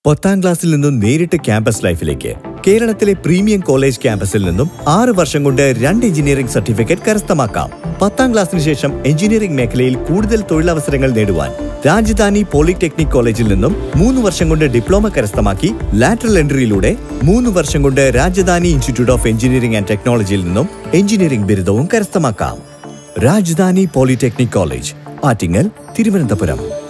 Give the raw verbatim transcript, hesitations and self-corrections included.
പത്താം ക്ലാസ്സിൽ നിന്നും നേരിട്ട് ക്യാമ്പസ് ലൈഫിലേക്ക് കേരളത്തിലെ പ്രീമിയം കോളേജ് ക്യാമ്പസിൽ നിന്നും ആറ് വർഷം കൊണ്ട് രണ്ട് എഞ്ചിനീയറിംഗ് സർട്ടിഫിക്കറ്റ് കരസ്ഥമാക്കാം. പത്താം ക്ലാസ്സിന് ശേഷം എഞ്ചിനീയറിംഗ് മേഖലയിൽ കൂടുതൽ തൊഴിലവസരങ്ങൾ നേടുവാൻ രാജധാനി പോളിടെക്നിക് കോളേജിൽ നിന്നും മൂന്ന് വർഷം കൊണ്ട് ഡിപ്ലോമ കരസ്ഥമാക്കി ലാറ്ററൽ എൻട്രിയിലൂടെ മൂന്ന് വർഷം കൊണ്ട് Rajadhani institute of engineering and ടെക്നോളജിയിൽ നിന്നും എഞ്ചിനീയറിംഗ് ബിരുദവും കരസ്ഥമാക്കാം. Rajadhani polytechnic college, Attingal, Thiruvananthapuram.